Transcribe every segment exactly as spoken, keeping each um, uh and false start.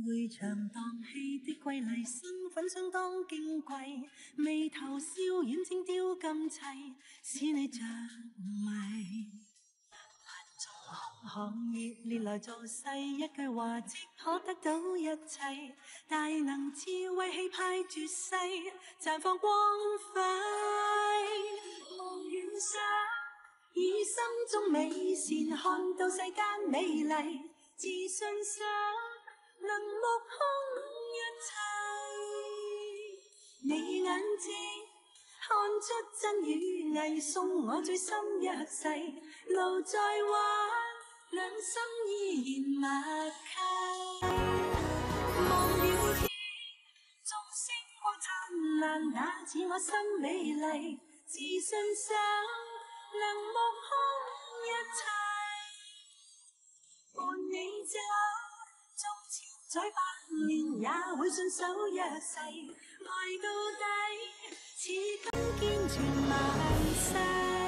會場蕩氣的瑰麗，身份相當矜貴，眉頭笑遠正雕咁齊，使你着迷。行業列來造勢，一句話即可得到一切，大能智慧氣派絕世，綻放光輝。望遠想，以心中美善看到世間美麗，自信想能目空一切。你眼睛看出真與偽，送我最深一世，路再彎。兩心依然默契，望遠天，眾星光燦爛，那似我心美麗，自信想能目空一切，伴你走，縱千載百年也會信守約誓，愛到底，似金堅存萬世。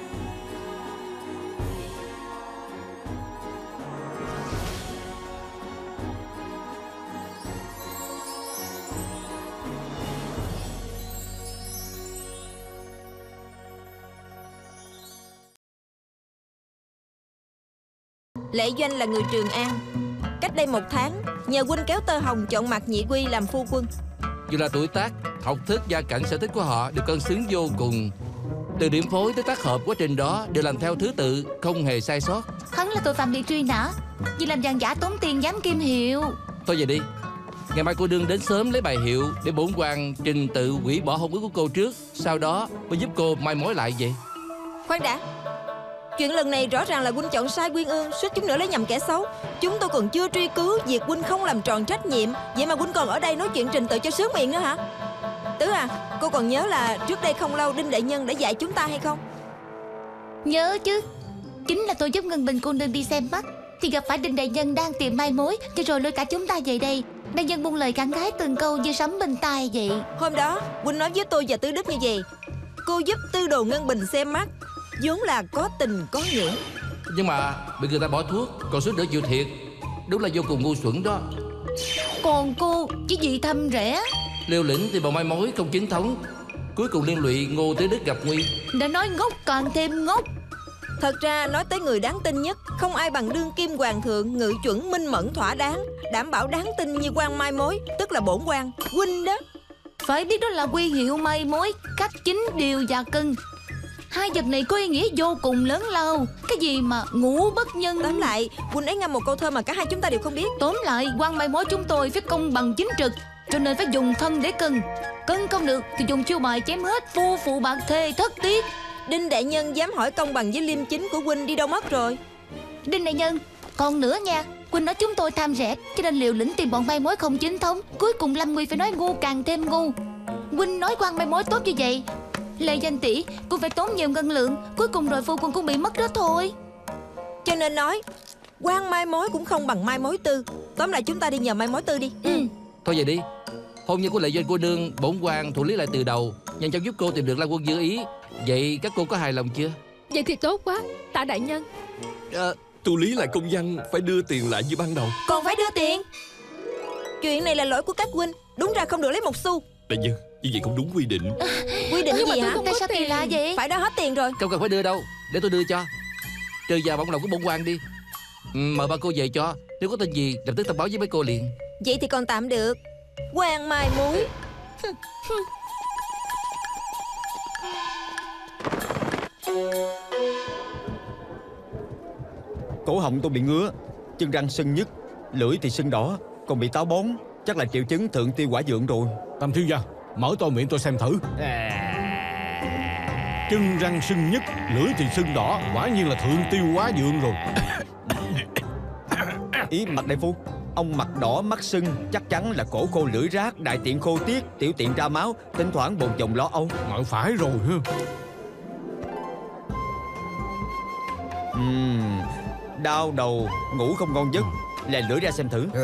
Lệ Doanh là người Trường An. Cách đây một tháng, nhờ huynh kéo Tơ Hồng chọn Mạc Nhị Quy làm phu quân. Dù là tuổi tác, học thức, gia cảnh, sở thích của họ đều cân xứng vô cùng. Từ điểm phối tới tác hợp, quá trình đó đều làm theo thứ tự, không hề sai sót. Hắn là tội phạm bị truy nã, vì làm vàng giả tốn tiền giám kim hiệu. Thôi về đi. Ngày mai cô đương đến sớm lấy bài hiệu để bổn quan trình tự hủy bỏ hôn ước của cô trước, sau đó mới giúp cô mai mối lại vậy. Khoan đã. Chuyện lần này rõ ràng là huynh chọn sai Quyên Ương, suýt chút nữa lấy nhầm kẻ xấu. Chúng tôi còn chưa truy cứu việc huynh không làm tròn trách nhiệm, vậy mà huynh còn ở đây nói chuyện trình tự cho sướng miệng nữa hả? Tứ à, cô còn nhớ là trước đây không lâu Đinh đại nhân đã dạy chúng ta hay không? Nhớ chứ. Chính là tôi giúp Ngân Bình cô nương đi xem mắt, thì gặp phải Đinh đại nhân đang tìm mai mối, cho rồi lôi cả chúng ta về đây. Đại nhân buông lời cản gái từng câu như sấm bên tai vậy. Hôm đó huynh nói với tôi và Tư Đức như vậy: cô giúp Tư Đồ Ngân Bình xem mắt, vốn là có tình có nghĩa. Nhưng mà bị người ta bỏ thuốc, còn suýt nữa chịu thiệt. Đúng là vô cùng ngu xuẩn đó. Còn cô chỉ vì thâm rẻ, liều lĩnh tìm bầu mai mối không chính thống, cuối cùng liên lụy Ngô Tới Đức gặp nguy. Đã nói ngốc càng thêm ngốc. Thật ra nói tới người đáng tin nhất, không ai bằng đương kim hoàng thượng ngự chuẩn minh mẫn thỏa đáng, đảm bảo đáng tin như quan mai mối, tức là bổn quan huynh đó. Phải biết đó là quy hiệu mai mối, cách chính điều và cân. Hai vật này có ý nghĩa vô cùng lớn lao. Cái gì mà ngũ bất nhân. Tóm lại, huynh ấy ngâm một câu thơ mà cả hai chúng ta đều không biết. Tóm lại, quan mai mối chúng tôi phải công bằng chính trực, cho nên phải dùng thân để cân. Cân không được thì dùng chiêu bài chém hết phu phụ bạc thê thất tiết. Đinh đại nhân dám hỏi công bằng với liêm chính của huynh đi đâu mất rồi? Đinh đại nhân, còn nữa nha, huynh nói chúng tôi tham rẻ, cho nên liều lĩnh tìm bọn mai mối không chính thống. Cuối cùng Lâm Nguy phải nói ngu càng thêm ngu. Huynh nói quan mai mối tốt như vậy, Lệ Danh tỷ cũng phải tốn nhiều ngân lượng, cuối cùng rồi phu quân cũng bị mất đó thôi. Cho nên nói quan mai mối cũng không bằng mai mối Tư. Tóm lại chúng ta đi nhờ mai mối Tư đi. Ừ. Thôi về đi. Hôn nhân của Lệ Doanh cô nương bổn quan thủ lý lại từ đầu, nhanh chóng giúp cô tìm được Lan Quân Như ý. Vậy các cô có hài lòng chưa? Vậy thì tốt quá, tạ đại nhân. À, tu lý lại công văn phải đưa tiền lại như ban đầu. Còn phải đưa tiền? Chuyện này là lỗi của các huynh, đúng ra không được lấy một xu. Đại nhân, như vậy không đúng quy định. À, quy định gì hả? Tại sao kỳ lạ vậy? Phải đó hết tiền rồi. Không cần phải đưa đâu, để tôi đưa cho. Trừ vào bổng lòng của bổn quan đi. ừ, Mời ba cô về cho. Nếu có tin gì lập tức thông báo với mấy cô liền. Vậy thì còn tạm được. Quan mai mối. Cổ họng tôi bị ngứa, chân răng sưng nhức, lưỡi thì sưng đỏ, còn bị táo bón. Chắc là triệu chứng thượng tiêu hỏa dượng rồi. Tam thiếu gia, mở to miệng tôi xem thử. Chân răng sưng nhức, lưỡi thì sưng đỏ, quả nhiên là thượng tiêu hỏa dượng rồi. Ý Mạc đại phu, ông mặt đỏ mắt sưng chắc chắn là cổ khô lưỡi rát, đại tiện khô tiết, tiểu tiện ra máu, thỉnh thoảng bồn chồn lo âu. Mà phải rồi ha. uhm, Đau đầu, ngủ không ngon giấc. Lè lưỡi ra xem thử.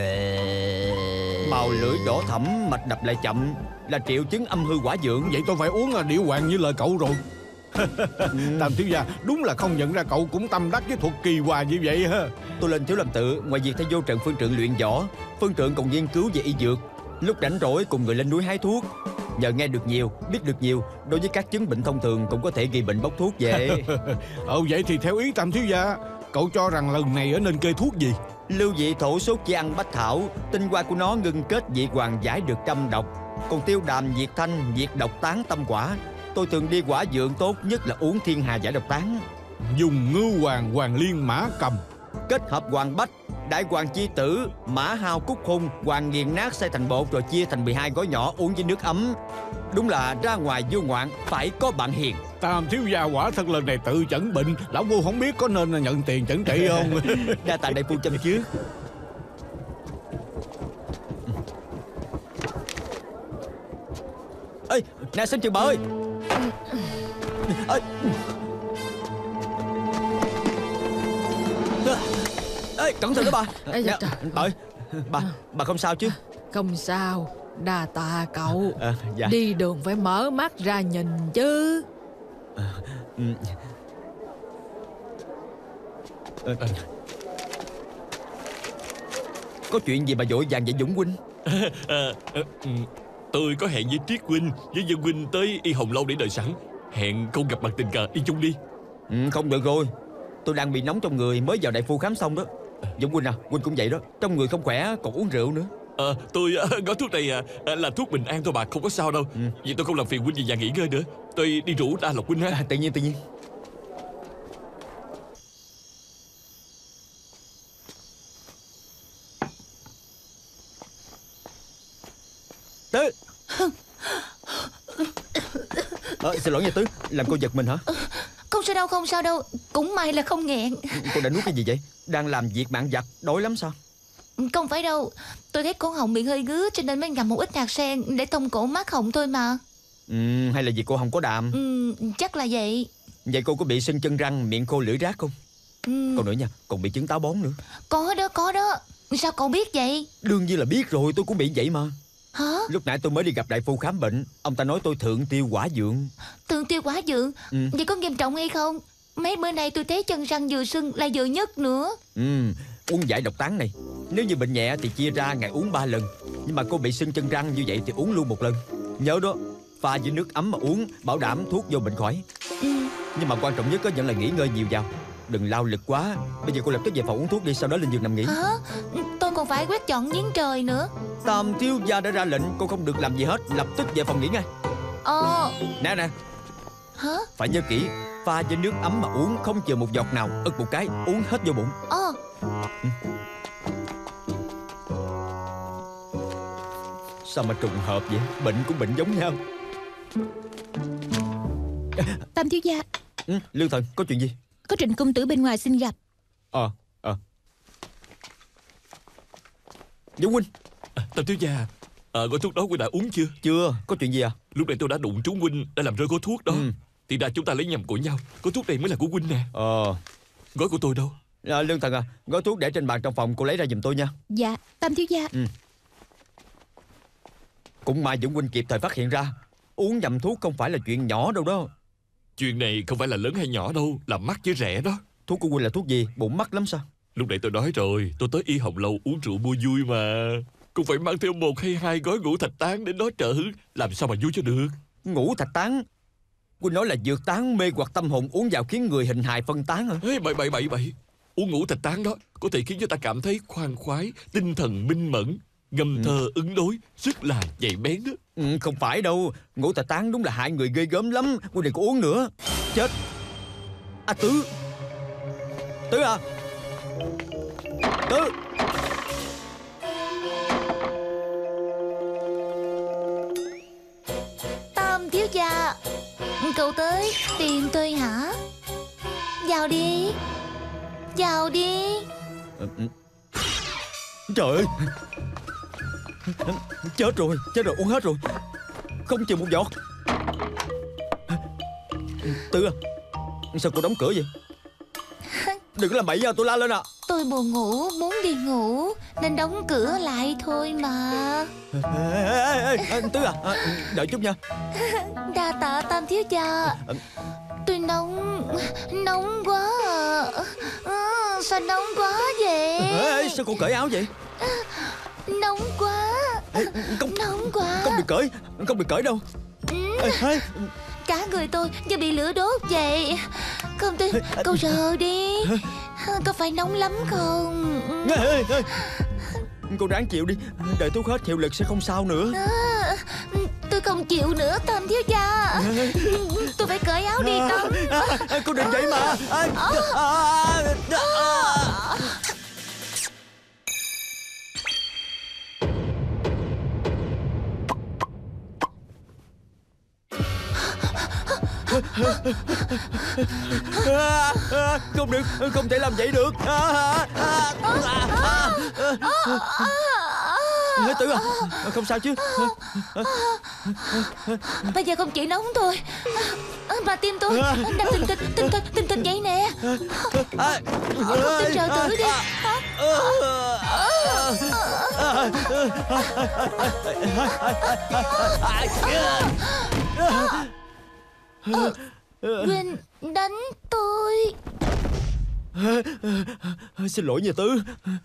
Màu lưỡi đỏ thẫm, mạch đập lại chậm, là triệu chứng âm hư hỏa dượng. Vậy tôi phải uống điệu hoàng như lời cậu rồi. Tam thiếu gia đúng là không nhận ra cậu cũng tâm đắc với thuật kỳ hòa như vậy ha. Tôi lên Thiếu Lâm Tự, ngoài việc theo vô trận Phương Trượng luyện võ, Phương Trượng còn nghiên cứu về y dược. Lúc rảnh rỗi cùng người lên núi hái thuốc. Nhờ nghe được nhiều, biết được nhiều, đối với các chứng bệnh thông thường cũng có thể gây bệnh bốc thuốc vậy. Ồ vậy thì theo ý Tam thiếu gia, cậu cho rằng lần này ở nên kê thuốc gì? Lưu vị thổ sốt chỉ ăn bách thảo, tinh hoa của nó ngưng kết vị hoàng giải được trăm độc. Còn tiêu đàm diệt thanh, diệt độc tán tâm quả. Tôi thường đi quả dượng, tốt nhất là uống thiên hà giải độc tán. Dùng ngưu hoàng, hoàng liên, mã cầm, kết hợp hoàng bách, đại hoàng chi tử, mã hao, cúc hung, hoàng nghiền nát xay thành bột rồi chia thành mười hai gói nhỏ, uống với nước ấm. Đúng là ra ngoài vô ngoạn phải có bạn hiền. Tam thiếu gia quả thật lần này tự chẩn bệnh, lão phu không biết có nên nhận tiền chẩn trị không. Đa tạ đại phu chăm trước. Ê, nè xem chừng bà ơi. Ê. Ê, cẩn thận đó bà. Ê, nè, trời. bà ơi, bà, bà không sao chứ? Không sao, đa tạ cậu. À, dạ. Đi đường phải mở mắt ra nhìn chứ. À, ừ. à, à. Có chuyện gì mà vội vàng vậy Dũng huynh? à, à, à, Tôi có hẹn với Triết huynh với Dân huynh tới Y Hồng Lâu để đợi sẵn. Hẹn không gặp mặt tình cờ, đi chung đi. Ừ, không được rồi. Tôi đang bị nóng trong người, mới vào đại phu khám xong đó. Dũng huynh à, huynh cũng vậy đó. Trong người không khỏe, còn uống rượu nữa. à, Tôi uh, gói thuốc này uh, là thuốc bình an thôi bà, không có sao đâu. ừ. Vì tôi không làm phiền huynh về nhà nghỉ ngơi nữa. Tôi đi rủ Đa Lộc huynh ha. à, Tự nhiên tự nhiên. Tứ. à, Xin lỗi nha Tứ, làm cô giật mình hả? Không sao đâu, không sao đâu. Cũng may là không nghẹn. Cô đã nuốt cái gì vậy? Đang làm việc mạng giặt, đói lắm sao? Không phải đâu. Tôi thấy cổ họng bị hơi ngứa cho nên mới ngậm một ít hạt sen để thông cổ mát họng thôi mà. ừ, Hay là vì cô không có đàm? ừ, Chắc là vậy. Vậy cô có bị sưng chân răng, miệng khô lưỡi rát không? ừ. Còn nữa nha, còn bị chứng táo bón nữa. Có đó, có đó. Sao cậu biết vậy? Đương nhiên là biết rồi, tôi cũng bị vậy mà. Hả? Lúc nãy tôi mới đi gặp đại phu khám bệnh. Ông ta nói tôi thượng tiêu quả dượng. Thượng tiêu quả dượng? ừ. Vậy có nghiêm trọng hay không? Mấy bữa nay tôi thấy chân răng vừa sưng lại vừa nhức nữa. Ừ, uống giải độc tán này. Nếu như bệnh nhẹ thì chia ra ngày uống ba lần. Nhưng mà cô bị sưng chân răng như vậy thì uống luôn một lần. Nhớ đó, pha với nước ấm mà uống, bảo đảm thuốc vô bệnh khỏi. ừ. Nhưng mà quan trọng nhất vẫn là nghỉ ngơi nhiều vào. Đừng lao lực quá. Bây giờ cô lập tức về phòng uống thuốc đi, sau đó lên giường nằm nghỉ. Hả? Tôi còn phải quét dọn giếng trời nữa. Tam thiếu gia đã ra lệnh, cô không được làm gì hết. Lập tức về phòng nghỉ ngay. Ờ. Nè nè, Hả? phải nhớ kỹ, pha với nước ấm mà uống, không chừa một giọt nào. Ực một cái, uống hết vô bụng. Ờ. ừ. Sao mà trùng hợp vậy? Bệnh cũng bệnh giống nhau. Tam thiếu gia, ừ, Lương Thần, có chuyện gì? có Trịnh công tử bên ngoài xin gặp. Ờ, ờ Dũng huynh. à, Tam thiếu gia, à, gói thuốc đó huynh đã uống chưa? Chưa, có chuyện gì à? Lúc này tôi đã đụng trúng huynh đã làm rơi gói thuốc đó. ừ. Thì ra chúng ta lấy nhầm của nhau. Gói thuốc này mới là của huynh nè. Ờ Gói của tôi đâu? à, Lương Thần à, gói thuốc để trên bàn trong phòng, cô lấy ra giùm tôi nha. Dạ, Tam thiếu gia. ừ. Cũng may Dũng huynh kịp thời phát hiện ra. Uống nhầm thuốc không phải là chuyện nhỏ đâu đó. Chuyện này không phải là lớn hay nhỏ đâu, là mắc chứ rẻ đó. Thuốc của huynh là thuốc gì? Bụng mắc lắm sao? Lúc nãy tôi nói rồi, tôi tới Y Hồng Lâu uống rượu mua vui mà. Cũng phải mang theo một hay hai gói ngũ thạch tán để nó trợ hứng. Làm sao mà vui cho được? Ngũ thạch tán? Huynh nói là dược tán mê hoặc tâm hồn, uống vào khiến người hình hài phân tán hả? Ê, bậy bậy bậy bậy. Uống ngũ thạch tán đó có thể khiến cho ta cảm thấy khoan khoái, tinh thần minh mẫn, ngâm ừ. thơ ứng đối, rất là nhạy bén đó. ừ, Không phải đâu. Ngũ thạch tán đúng là hại người ghê gớm lắm. Huynh đừng có uống nữa. Chết. À Tứ. Tứ à. Tứ. Tam thiếu gia, cậu tới tìm tôi hả? Vào đi. Vào đi. Trời ơi. Chết rồi, chết rồi, uống hết rồi. Không chừa một giọt. Tư à, sao cô đóng cửa vậy? Đừng có làm bậy nha, tôi la lên à. Tôi buồn ngủ, muốn đi ngủ nên đóng cửa lại thôi mà. Ê, ê, ê, ê, Tư à, đợi chút nha. Đa tạ Tam thiếu gia. Tôi nóng. Nóng quá à. À, sao nóng quá vậy? Ê, sao cô cởi áo vậy? Nóng quá. Ê, không, Nóng quá. không được cởi. Không được cởi đâu. Ê, ê. Cả người tôi như bị lửa đốt vậy. Không tin, cậu sờ đi. Có phải nóng lắm không? Ê, ê, ê. Cô ráng chịu đi. Đợi thuốc hết hiệu lực sẽ không sao nữa. À, tôi không chịu nữa Tam thiếu gia. Tôi phải cởi áo đi Tâm. À, à, cô đừng vậy mà. À, à, à, à. À, à, không được, không thể làm vậy được. À, à, à, à, à. Tử à, không sao chứ? Bây giờ không chỉ nóng thôi mà tim tôi đang tình tình tình tình tình tình vậy nè. Không tin trợ tử đi. Huynh đánh tôi. Xin lỗi nha Tứ.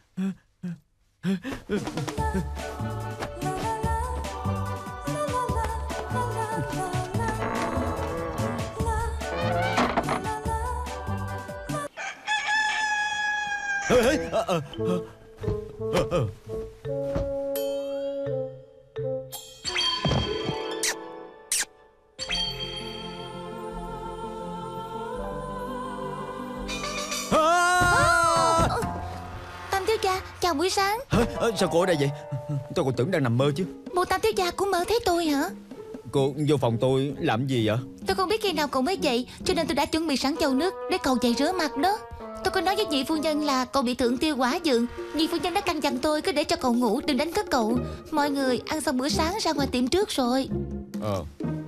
Tam thiếu gia, chào buổi sáng. Hả? Sao cô ở đây vậy? Tôi còn tưởng đang nằm mơ chứ. Bộ Tam thiếu gia cũng mơ thấy tôi hả? Cô vô phòng tôi làm gì vậy? Tôi không biết khi nào cậu mới dậy, cho nên tôi đã chuẩn bị sẵn chậu nước để cậu dậy rửa mặt đó. Tôi có nói với nhị phu nhân là cậu bị thượng tiêu quả dượng. Nhị phu nhân đã căn dặn tôi cứ để cho cậu ngủ, đừng đánh thức cậu. Mọi người ăn xong bữa sáng ra ngoài tiệm trước rồi. Ờ.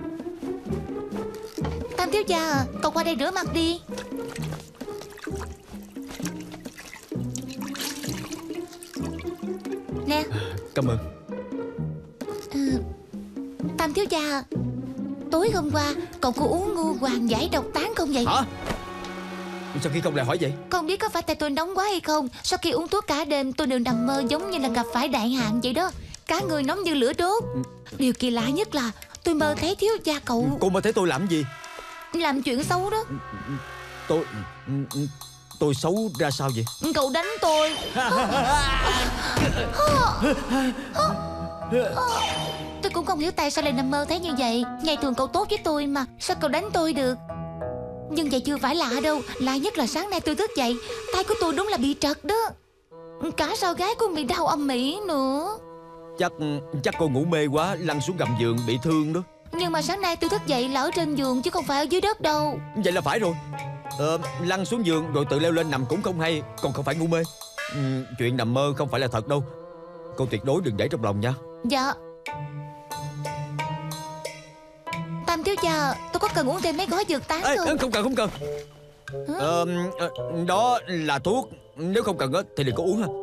Tam thiếu gia à, cậu qua đây rửa mặt đi. Nè. Cảm ơn. Ừ. Tam thiếu gia à, tối hôm qua cậu có uống ngu hoàng giải độc tán không vậy? Hả? Sao khi không lại hỏi vậy? Không biết có phải tại tôi nóng quá hay không. Sau khi uống thuốc cả đêm tôi đều nằm mơ giống như là gặp phải đại hạn vậy đó. Cả người nóng như lửa đốt. Điều kỳ lạ nhất là tôi mơ thấy thiếu gia cậu Cô mơ thấy tôi làm gì? làm chuyện xấu đó. Tôi... Tôi xấu ra sao vậy? Cậu đánh tôi. Tôi cũng không hiểu tại sao lại nằm mơ thấy như vậy. Ngày thường cậu tốt với tôi mà, sao cậu đánh tôi được? Nhưng vậy chưa phải lạ đâu. Lạ nhất là sáng nay tôi thức dậy, tay của tôi đúng là bị trật đó. Cả sau gái cũng bị đau âm ỉ nữa. Chắc... chắc cô ngủ mê quá, lăn xuống gầm giường bị thương đó. Nhưng mà sáng nay tôi thức dậy là ở trên giường chứ không phải ở dưới đất đâu. Vậy là phải rồi. Ờ, lăn xuống giường rồi tự leo lên nằm cũng không hay. Còn không phải ngủ mê. ừ, Chuyện nằm mơ không phải là thật đâu. Cô tuyệt đối đừng để trong lòng nha. Dạ. Tam thiếu gia, tôi có cần uống thêm mấy gói dược tán Ê, không? không cần không cần. ờ, Đó là thuốc. Nếu không cần thì đừng có uống ha.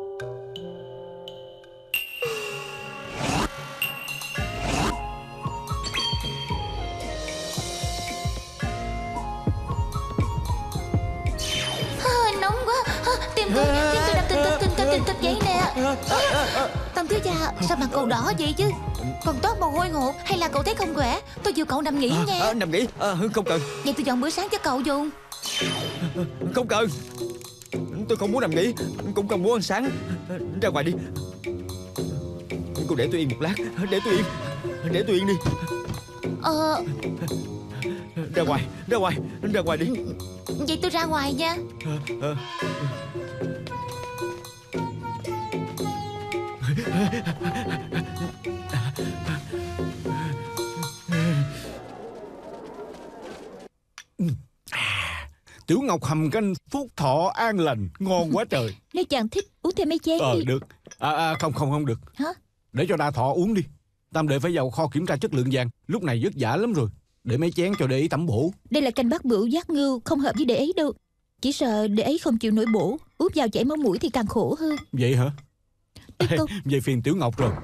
Nóng quá. Tim tôi, tim tôi đập thình thịch thình thịch thình thịch vậy nè. Tam thiếu gia, sao mặt cậu đỏ vậy chứ? Còn toát mồ hôi hột hay là cậu thấy không khỏe? Tôi dìu cậu nằm nghỉ nha. à, Nằm nghỉ à, không cần. Vậy tôi dọn bữa sáng cho cậu dùng. Không cần. Tôi không muốn nằm nghỉ, cũng không muốn ăn sáng. Ra ngoài đi. Cô để tôi yên một lát. Để tôi yên. Để tôi yên đi. Ờ. Ra ngoài, ra ngoài, ra ngoài đi. Vậy tôi ra ngoài nha. à, à. Tiểu Ngọc hầm canh phúc thọ an lành, ngon quá trời. Nếu chàng thích uống thêm mấy chén Ờ đi. được. À, à không không không được. Hả? Để cho Đa Thọ uống đi. Tam đệ phải vào kho kiểm tra chất lượng vàng. Lúc này vất vả lắm rồi. Để mấy chén cho đệ ấy tẩm bổ. Đây là canh bát bửu giác ngưu, không hợp với đệ ấy đâu. Chỉ sợ đệ ấy không chịu nổi bổ, úp vào chảy máu mũi thì càng khổ hơn. Vậy hả? Tiếp tục. Vậy phiền Tiểu Ngọc rồi.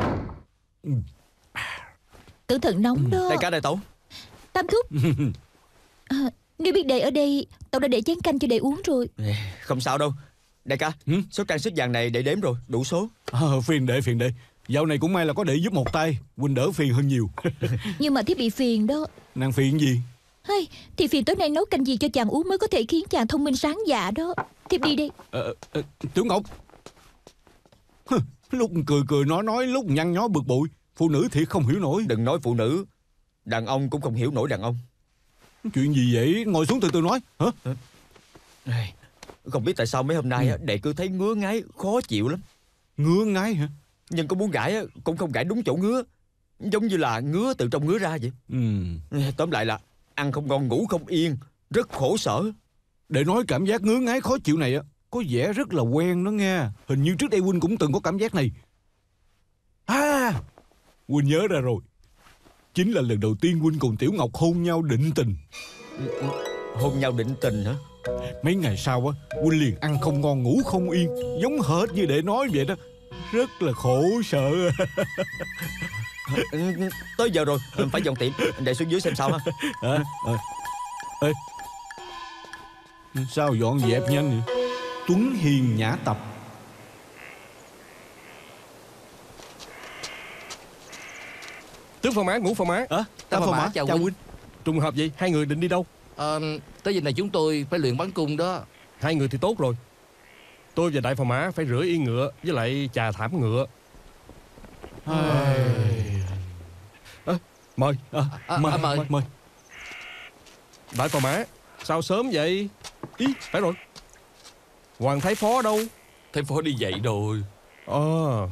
Cẩn thận nóng đó. Đại ca đại tẩu. Tam thúc. À, nếu biết đệ ở đây, tao đã để chén canh cho đệ uống rồi. Không sao đâu. Đại ca, ừ? số trang sức vàng này để đếm rồi, đủ số. À, phiền đệ, phiền đệ. Dạo này cũng may là có đệ giúp một tay, huynh đỡ phiền hơn nhiều. Nhưng mà thiếp bị phiền đó. Nàng phiền gì? Hay, thì phiền tối nay nấu canh gì cho chàng uống mới có thể khiến chàng thông minh sáng dạ đó. Thiếp đi đi. Ờ, ờ, Tiểu Ngọc. Hừ, lúc cười cười nói nói, lúc nhăn nhó bực bội. Phụ nữ thiệt không hiểu nổi. Đừng nói phụ nữ, đàn ông cũng không hiểu nổi đàn ông. Chuyện gì vậy? Ngồi xuống từ từ nói. Hả? Không biết tại sao mấy hôm nay ừ. đệ cứ thấy ngứa ngáy khó chịu lắm. Ngứa ngáy hả? Nhưng có muốn gãi cũng không gãi đúng chỗ ngứa, giống như là ngứa từ trong ngứa ra vậy. ừ. Tóm lại là ăn không ngon, ngủ không yên, rất khổ sở. Để nói cảm giác ngứa ngáy khó chịu này á, có vẻ rất là quen đó nghe. Hình như trước đây huynh cũng từng có cảm giác này. À, huynh nhớ ra rồi. Chính là lần đầu tiên huynh cùng Tiểu Ngọc hôn nhau định tình. Hôn nhau định tình hả? Mấy ngày sau á, huynh liền ăn không ngon ngủ không yên, giống hệt như đệ nói vậy đó. Rất là khổ sở. Tới giờ rồi, phải dọn tiệm. Để xuống dưới xem sao ha. À, à. Ê, sao dọn dẹp nhanh vậy? Tuấn Hiền Nhã Tập. Tướng Phò Mã, Ngũ Phò Mã. À, Tam Phò Mã, chào huynh. huynh. Trùng hợp gì? Hai người định đi đâu? À, tới giờ này chúng tôi phải luyện bắn cung đó. Hai người thì tốt rồi. Tôi và Đại Phò Mã phải rửa yên ngựa với lại chà thảm ngựa. À, mời. À, à, mời, à, mời. mời. Đại Phò Mã, sao sớm vậy? Ý, phải rồi. Hoàng Thái Phó đâu? Thái Phó đi dậy rồi. Ờ.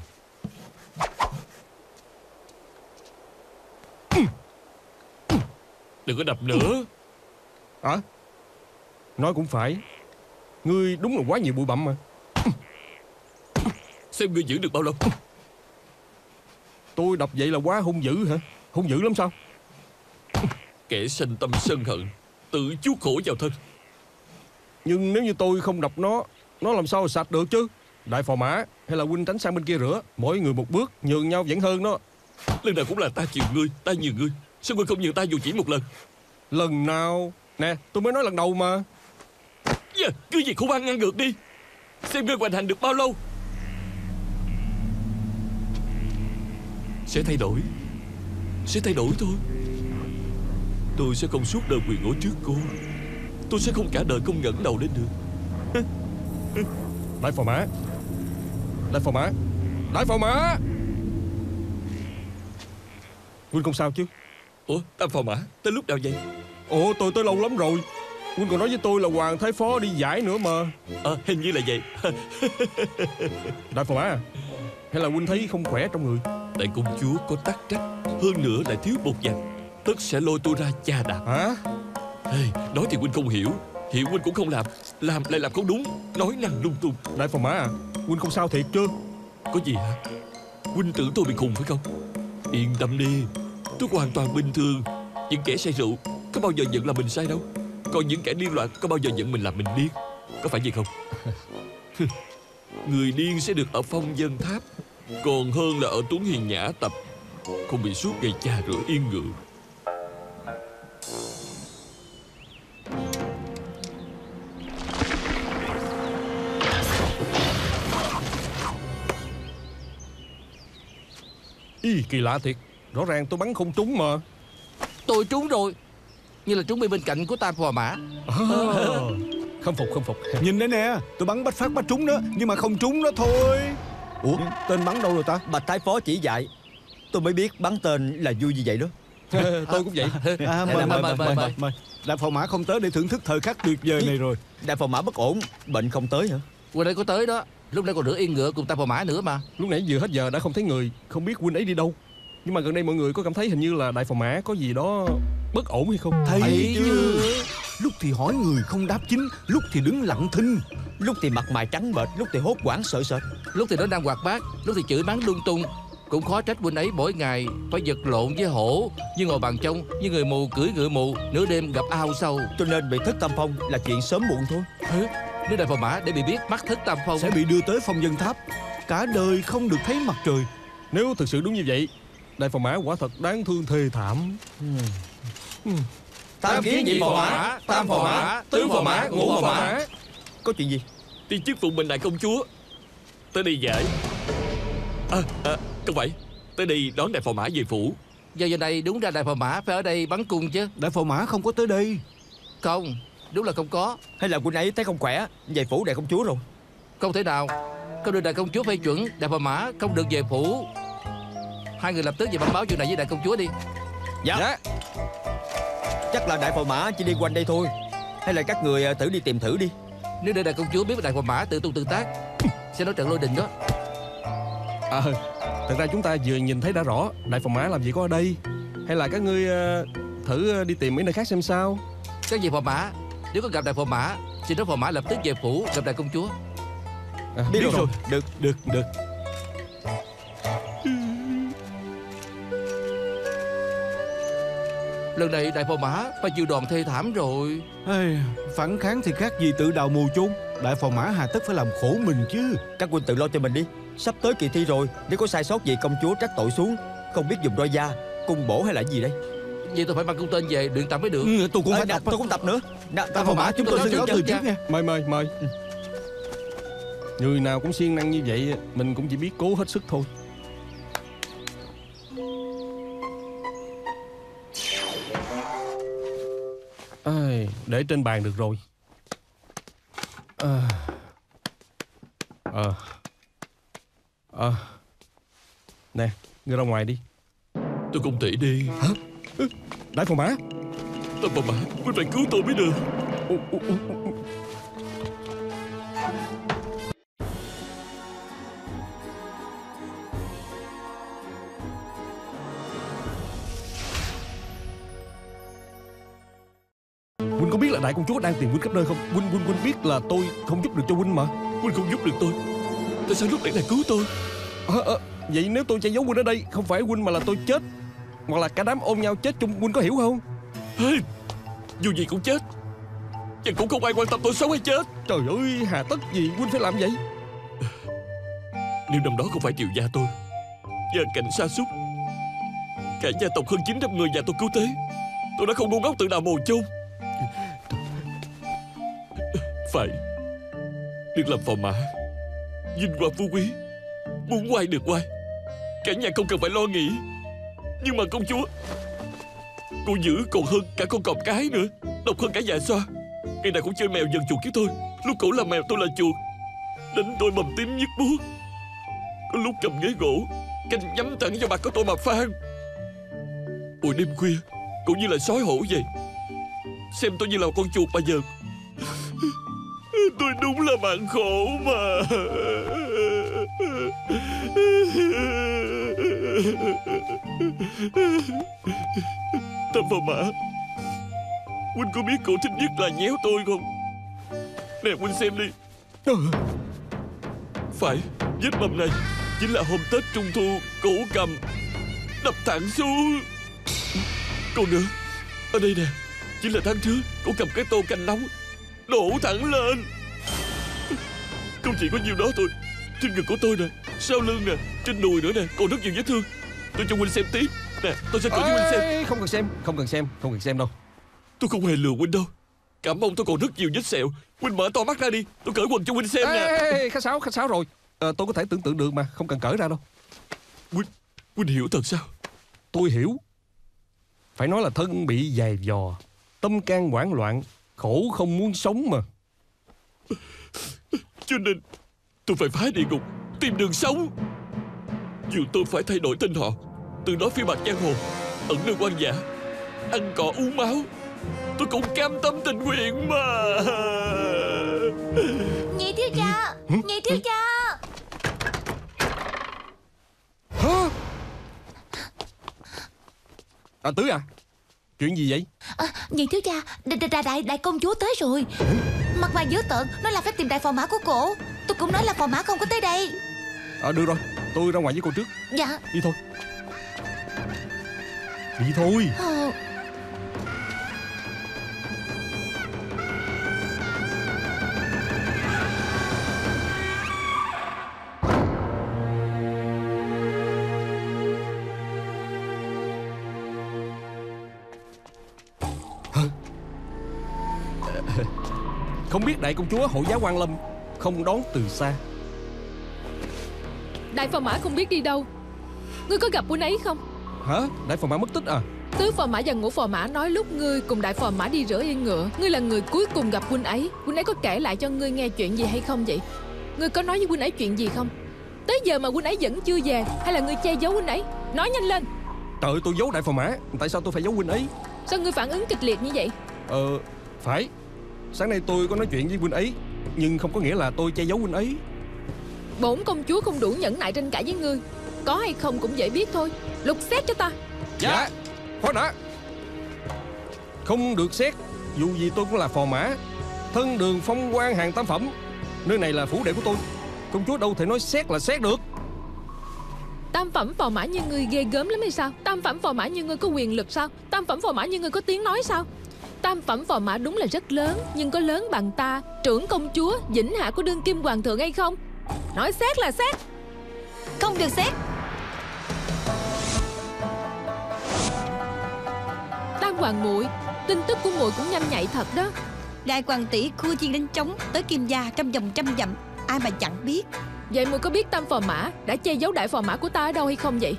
Đừng có đập nữa. À, nói cũng phải. Ngươi đúng là quá nhiều bụi bặm mà. Xem ngươi giữ được bao lâu. Tôi đập vậy là quá hung dữ hả? Hung dữ lắm sao? Kẻ sanh tâm sân hận, tự chuốc khổ vào thân. Nhưng nếu như tôi không đập nó, nó làm sao sạch được chứ? Đại Phò Mã, hay là huynh tránh sang bên kia rửa, mỗi người một bước, nhường nhau vẫn hơn đó. Lần nào cũng là ta chiều ngươi, ta nhường ngươi. Sao ngươi không nhường ta dù chỉ một lần? Lần nào? Nè, tôi mới nói lần đầu mà. Yeah, cứ gì khổ ăn ngăn ngược đi. Xem ngươi hoành hành được bao lâu. Sẽ thay đổi. Sẽ thay đổi thôi. Tôi sẽ không suốt đời quỳ gối trước cô. Tôi sẽ không cả đời không ngẩng đầu lên được. Đại Phò Mã, Đại Phò Mã, Đại Phò Mã. Huynh không sao chứ? Ủa, Tam Phò Mã, tới lúc nào vậy? Ồ, tôi tới lâu lắm rồi. Huynh còn nói với tôi là Hoàng Thái Phó đi giải nữa mà. Ờ, à, hình như là vậy. Đại Phò Mã, hay là huynh thấy không khỏe trong người? Đại công chúa có tắc trách, hơn nữa lại thiếu bột giặt, tất sẽ lôi tôi ra chà đạp. Hả? Hey, nói thì huynh không hiểu, hiểu huynh cũng không làm, làm lại làm không đúng, nói năng lung tung. Đại Phò Mã à, huynh không sao thiệt chứ? Có gì hả? Huynh tưởng tôi bị khùng phải không? Yên tâm đi, tôi hoàn toàn bình thường. Những kẻ say rượu có bao giờ giận là mình say đâu. Còn những kẻ điên loạn có bao giờ giận mình là mình điên. Có phải vậy không? Người điên sẽ được ở Phong Vân Tháp, còn hơn là ở Tuấn Hiền Nhã Tập, không bị suốt ngày chà rửa yên ngựa. Ý, kỳ lạ thiệt. Rõ ràng tôi bắn không trúng mà. Tôi trúng rồi. Như là trúng bên bên cạnh của Tam Phò Mã. À, khâm phục, khâm phục. Nhìn đấy nè, tôi bắn bách phát bách trúng đó, nhưng mà không trúng đó thôi. Ủa, tên bắn đâu rồi ta? Bạch Thái Phó chỉ dạy, tôi mới biết bắn tên là vui như vậy đó. Tôi cũng vậy. À, mời, mời, mời, mời, mời, mời. Đại Phò Mã không tới để thưởng thức thời khắc tuyệt vời này rồi. Đại Phò Mã bất ổn, bệnh không tới hả? Huynh ấy có tới đó. Lúc nãy còn rửa yên ngựa cùng Tam Phò Mã nữa mà. Lúc nãy vừa hết giờ đã không thấy người, không biết huynh ấy đi đâu. Nhưng mà gần đây mọi người có cảm thấy hình như là Đại Phò Mã có gì đó bất ổn hay không? Thấy, Thấy chứ. Lúc thì hỏi người không đáp chính, lúc thì đứng lặng thinh, lúc thì mặt mày trắng bệch, lúc thì hốt hoảng sợ sệt, lúc thì nó đang hoạt bát, lúc thì chửi mắng lung tung. Cũng khó trách huynh ấy mỗi ngày phải vật lộn với hổ, như ngồi bàn trông, như người mù cưỡi ngựa mù, nửa đêm gặp ao sâu. Cho nên bị thất tam phong là chuyện sớm muộn thôi. Thế, nếu Đại Phò Mã để bị biết mắc thất tam phong sẽ bị đưa tới Phong Vân Tháp, cả đời không được thấy mặt trời. Nếu thực sự đúng như vậy, Đại Phò Mã quả thật đáng thương thê thảm. Hmm. Hmm. Tam kiến nhị phò mã, tam phò mã, tứ phò mã, ngũ phò mã. Có chuyện gì? Tiên chức phụng mình đại công chúa tới đây giải. À, à không phải, tới đây đón đại phò mã về phủ. Giờ giờ này đúng ra đại phò mã phải ở đây bắn cung chứ. Đại phò mã không có tới đây. Không, đúng là không có. Hay là huynh ấy thấy không khỏe, về phủ đại công chúa rồi? Không thể nào. Không được đại công chúa phê chuẩn, đại phò mã không được về phủ. Hai người lập tức về bẩm báo chuyện này với đại công chúa đi. Dạ, dạ. Chắc là đại phò mã chỉ đi quanh đây thôi. Hay là các người thử đi tìm thử đi. Nếu để đại công chúa biết đại phò mã tự tung tự tác sẽ nói trận lôi đình đó. À, thật ra chúng ta vừa nhìn thấy đã rõ đại phò mã làm gì có ở đây. Hay là các ngươi uh, thử đi tìm mấy nơi khác xem sao. Các vị phò mã, nếu có gặp đại phò mã, xin nói phò mã lập tức về phủ gặp đại công chúa. À, biết, biết rồi. rồi Được, được, được. Lần này đại phò mã phải chịu đòn thê thảm rồi. Ê, phản kháng thì khác gì tự đào mồ chôn. Đại phò mã hà tất phải làm khổ mình chứ. Các huynh tự lo cho mình đi. Sắp tới kỳ thi rồi, nếu có sai sót gì công chúa trách tội xuống. Không biết dùng roi da, cung bổ hay là gì đây? Vậy tôi phải mang cung tên về luyện tập mới được. Ừ, tôi cũng à, phải tập, tôi cũng tập nữa. Đại phò mã chúng tôi xin cáo từ trước nha. Mời mời mời. Ừ. Người nào cũng siêng năng như vậy, mình cũng chỉ biết cố hết sức thôi. À, để trên bàn được rồi. À, à, à. Nè, ngươi ra ngoài đi. Tôi không thể đi. Hả? Đại phò mã. Tam phò mã, ngươi phải cứu tôi mới được. Ủa, ủa, ủa, ủa. Huynh có biết là đại công chúa đang tìm huynh khắp nơi không? Huynh huynh huynh biết là tôi không giúp được cho huynh mà. Huynh không giúp được tôi, tại sao lúc nãy lại cứu tôi? À, à, vậy nếu tôi che giấu huynh ở đây, không phải huynh mà là tôi chết, hoặc là cả đám ôm nhau chết chung, huynh có hiểu không? Hey, dù gì cũng chết, nhưng cũng không ai quan tâm tôi sống hay chết. Trời ơi, hà tất gì huynh phải làm vậy? Nếu năm đó không phải triều gia tôi gia cảnh sa sút, cả gia tộc hơn chín trăm người nhà tôi cứu tế, tôi đã không ngu ngốc tự đào mồ chôn. Phải, được làm phò mã, vinh hoa phú quý, muốn quay được quay, cả nhà không cần phải lo nghĩ. Nhưng mà công chúa, cô dữ còn hơn cả con cọp cái nữa, độc hơn cả dạ xoa. Ngày nào cũng chơi mèo dần chuột với tôi. Lúc cổ là mèo tôi là chuột, đánh tôi bầm tím nhức buốt. Có lúc cầm ghế gỗ canh nhắm thẳng vào mặt của tôi mà phang. Ôi đêm khuya cũng như là sói hổ vậy, xem tôi như là con chuột mà giờ. Tôi đúng là bạn khổ mà. Tam phò mã, huynh có biết cổ thích nhất là nhéo tôi không? Nè huynh xem đi. Phải, vết bầm này chính là hôm Tết Trung Thu cổ cầm đập thẳng xuống. Còn nữa, ở đây nè, chính là tháng trước cổ cầm cái tô canh nóng đổ thẳng lên. Không chỉ có nhiêu đó thôi, trên ngực của tôi nè, sau lưng nè, trên đùi nữa nè, còn rất nhiều vết thương. Tôi cho huynh xem tiếp. Nè, tôi sẽ kể cho huynh xem. Không cần xem, không cần xem, không cần xem đâu. Tôi không hề lừa huynh đâu. Cả mông tôi còn rất nhiều vết sẹo. Huynh mở to mắt ra đi, tôi cởi quần cho huynh xem nè. Ê, khách sáo, khách sáo rồi. À, tôi có thể tưởng tượng được mà, không cần cởi ra đâu. Huynh, huynh hiểu thật sao? Tôi hiểu. Phải nói là thân bị dày vò, tâm can hoảng loạn, khổ không muốn sống mà. Cho nên tôi phải phá địa ngục, tìm đường sống. Dù tôi phải thay đổi tên họ, từ đó phiêu bạt giang hồ, ẩn nơi hoang dã, ăn cỏ uống máu, tôi cũng cam tâm tình nguyện mà. Nhị thiếu gia, nhị thiếu gia. Hả? À Tứ à, chuyện gì vậy? À, nhị thiếu gia, đại, đại, đại, đại công chúa tới rồi. Mặt mày dữ tợn, nói là phải tìm đại phò mã của cổ. Tôi cũng nói là phò mã không có tới đây. À được rồi, tôi ra ngoài với cô trước. Dạ. Đi thôi. Đi thôi. Ờ... Hả? Không biết đại công chúa hộ giá Quan Lâm không đón từ xa. Đại phò mã không biết đi đâu. Ngươi có gặp huynh ấy không? Hả? Đại phò mã mất tích à? Tứ phò mã và ngũ phò mã nói lúc ngươi cùng đại phò mã đi rửa yên ngựa, ngươi là người cuối cùng gặp huynh ấy. Huynh ấy có kể lại cho ngươi nghe chuyện gì hay không vậy? Ngươi có nói với huynh ấy chuyện gì không? Tới giờ mà huynh ấy vẫn chưa về, hay là ngươi che giấu huynh ấy? Nói nhanh lên. Trời ơi, tôi giấu đại phò mã. Tại sao tôi phải giấu huynh ấy? Sao ngươi phản ứng kịch liệt như vậy? Ờ, phải. Sáng nay tôi có nói chuyện với huynh ấy, nhưng không có nghĩa là tôi che giấu huynh ấy. Bổn công chúa không đủ nhẫn nại tranh cãi với ngươi. Có hay không cũng dễ biết thôi. Lục xét cho ta. Dạ. Khoan đã. Không được xét. Dù gì tôi cũng là phò mã, thân đường phong quan hàng tam phẩm. Nơi này là phủ đệ của tôi. Công chúa đâu thể nói xét là xét được. Tam phẩm phò mã như ngươi ghê gớm lắm hay sao? Tam phẩm phò mã như ngươi có quyền lực sao? Tam phẩm phò mã như ngươi có tiếng nói sao? Tam phẩm phò mã đúng là rất lớn, nhưng có lớn bằng ta, trưởng công chúa, vĩnh hạ của đương kim hoàng thượng hay không? Nói xét là xét. Không được xét. Tam hoàng muội, tin tức của muội cũng nhanh nhạy thật đó. Đại hoàng tỷ khua chiên đánh trống tới Kim Gia trong vòng trăm dặm, ai mà chẳng biết. Vậy muội có biết tam phò mã đã che giấu đại phò mã của ta ở đâu hay không vậy?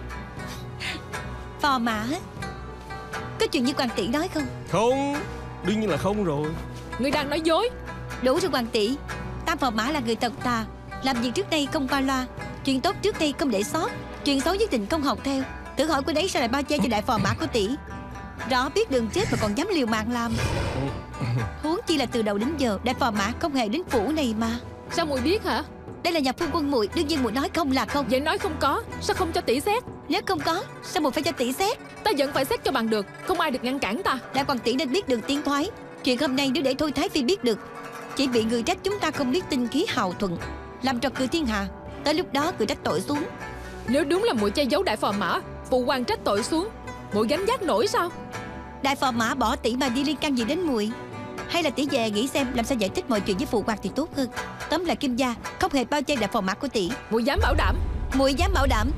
Phò mã? Có chuyện như hoàng tỷ nói không? Không, đương nhiên là không rồi. Ngươi đang nói dối. Đủ rồi hoàng tỷ. Tam phò mã là người thật thà, làm việc trước đây không qua loa, chuyện tốt trước đây không để sót, chuyện xấu nhất định không học theo. Thử hỏi cô đấy sao lại bao che cho đại phò mã của tỷ? Rõ biết đường chết mà còn dám liều mạng làm. Huống chi là từ đầu đến giờ đại phò mã không hề đến phủ này mà. Sao muội biết hả? Đây là nhà phu quân muội, đương nhiên muội nói không là không. Vậy nói không có, sao không cho tỷ xét? Nếu không có, sao muội phải cho tỷ xét? Ta vẫn phải xét cho bằng được, không ai được ngăn cản ta. Đại hoàng tỷ nên biết đường tiến thoái. Chuyện hôm nay nếu để Thôi Thái Phi biết được, chỉ bị người trách chúng ta không biết tinh khí hào thuận, làm trò cười thiên hạ. Tới lúc đó người trách tội xuống. Nếu đúng là muội che giấu đại phò mã, phụ hoàng trách tội xuống, muội gánh vác nổi sao? Đại phò mã bỏ tỷ mà đi liên can gì đến muội? Hay là tỷ về nghĩ xem làm sao giải thích mọi chuyện với phụ hoàng thì tốt hơn. Tóm lại Kim Gia không hề bao che đại phò mã của tỷ. Muội dám bảo đảm? Muội dám bảo đảm.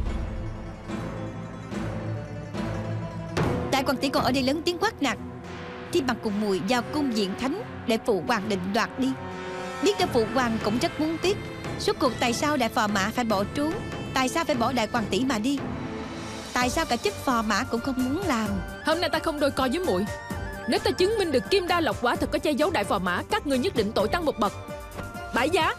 Đại hoàng tỷ còn ở đây lớn tiếng quát nạt, thì bằng cùng muội vào cung diện thánh để phụ hoàng định đoạt đi. Biết cho phụ hoàng cũng rất muốn biết suốt cuộc tại sao đại phò mã phải bỏ trốn, tại sao phải bỏ đại hoàng tỷ mà đi, tại sao cả chức phò mã cũng không muốn làm. Hôm nay ta không đôi co với muội. Nếu ta chứng minh được Kim Đa Lộc quả thật có che giấu đại phò mã, các ngươi nhất định tội tăng một bậc. Bãi giá.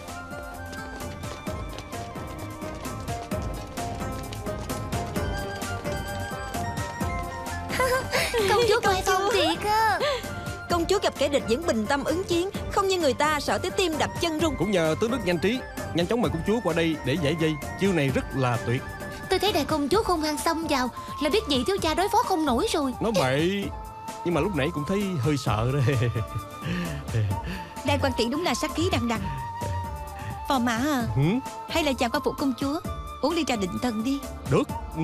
Công chúa coi không thiệt á. Công chúa gặp kẻ địch vẫn bình tâm ứng chiến, không như người ta sợ tới tim đập chân rung. Cũng nhờ tứ đức nhanh trí, nhanh chóng mời công chúa qua đây để giải vây. Chiêu này rất là tuyệt. Tôi thấy đại công chúa hung hăng xông vào là biết vị thiếu gia đối phó không nổi rồi. Nói bậy, nhưng mà lúc nãy cũng thấy hơi sợ đấy. Đại hoàng tỷ đúng là sát khí đằng đằng. Phò mã à, ừ? hay là chào qua phụ công chúa uống ly trà định thần đi. Được. ừ.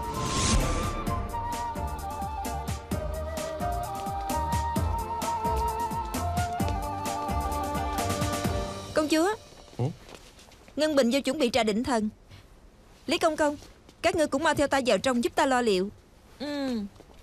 Công chúa. ừ? Ngân Bình vô chuẩn bị trà định thần. Lý Công Công, các ngươi cũng mau theo ta vào trong giúp ta lo liệu. Ừ.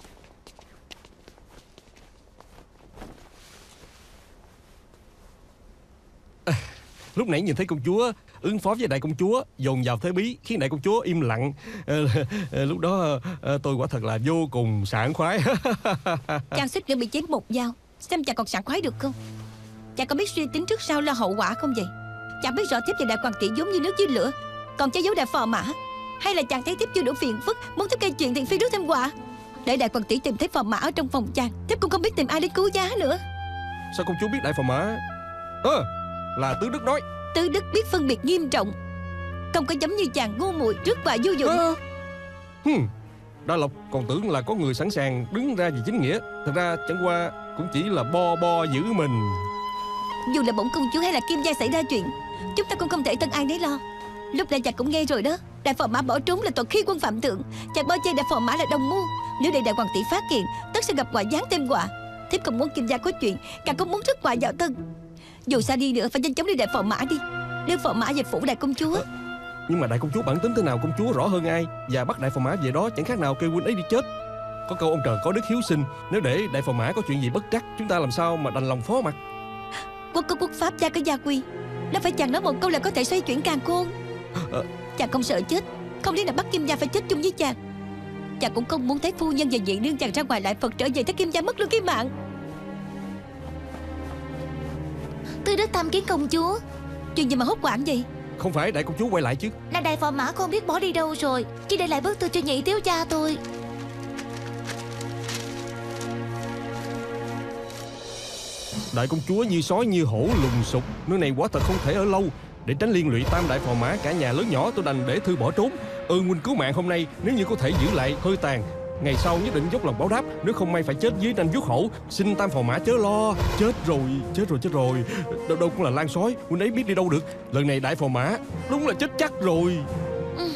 À, lúc nãy nhìn thấy công chúa ứng phó với đại công chúa dồn vào thế bí, khiến đại công chúa im lặng. à, à, Lúc đó à, tôi quả thật là vô cùng sảng khoái. Chàng suýt nữa bị chém một dao, xem chàng còn sảng khoái được không? Chàng có biết suy tính trước sau lo hậu quả không vậy? Chàng biết rõ tiếp về đại hoàng tỷ giống như nước dưới lửa, còn che giấu đại phò mã. Hay là chàng thấy tiếp chưa đủ phiền phức, muốn tiếp gây chuyện thì phi rước thêm quả, để đại hoàng tỷ tìm thấy phò mã ở trong phòng chàng, tiếp cũng không biết tìm ai để cứu giá nữa. Sao công chúa biết đại phò mã? Ơ, à, là Tứ Đức nói. Tứ Đức biết phân biệt nghiêm trọng, không có giống như chàng ngu muội trước quả vô dụng. à, hmm. Đa Lộc còn tưởng là có người sẵn sàng đứng ra vì chính nghĩa, thật ra chẳng qua cũng chỉ là bo bo giữ mình. Dù là bổn công chúa hay là Kim Gia xảy ra chuyện, chúng ta cũng không thể thân ai nấy lo. Lúc này chàng cũng nghe rồi đó, đại phò mã bỏ trốn là tội khi quân phạm thượng, chàng bao che đại phò mã là đồng mưu. Nếu để đại hoàng tỷ phát hiện, tất sẽ gặp quả giáng thêm quả. Thiếp không muốn Kim Gia có chuyện, càng không muốn rước quả vào thân. Dù sao đi nữa phải nhanh chóng đi đại phò mã đi, đưa phò mã về phủ đại công chúa. à, Nhưng mà đại công chúa bản tính thế nào công chúa rõ hơn ai, và bắt đại phò mã về đó chẳng khác nào kêu huynh ấy đi chết. Có câu ông trời có đức hiếu sinh, nếu để đại phò mã có chuyện gì bất trắc, chúng ta làm sao mà đành lòng phó mặc. Quốc có quốc pháp, gia có gia quy. Đâu phải chàng nói một câu là có thể xoay chuyển càn khôn. à... Chàng không sợ chết, không lý nào bắt Kim Gia phải chết chung với chàng. Chàng cũng không muốn thấy phu nhân và vị nương chàng ra ngoài lại Phật trở về, thấy Kim Gia mất luôn cái mạng. Tôi đến thăm kiến công chúa. Chuyện gì mà hốt hoảng vậy? Không phải đại công chúa quay lại chứ? Là đại phò mã không biết bỏ đi đâu rồi, chỉ để lại bức thư cho nhị thiếu gia thôi. Đại công chúa như sói như hổ lùng sục, nơi này quả thật không thể ở lâu. Để tránh liên lụy tam đại phò mã cả nhà lớn nhỏ, tôi đành để thư bỏ trốn. Ơn huynh cứu mạng hôm nay, nếu như có thể giữ lại hơi tàn, ngày sau nhất định dốc lòng báo đáp. Nếu không may phải chết dưới nanh vuốt hổ, xin tam phò mã chớ lo. Chết rồi, chết rồi, chết rồi. Đâu đâu cũng là lan sói, huynh ấy biết đi đâu được. Lần này đại phò mã đúng là chết chắc rồi. Ừ.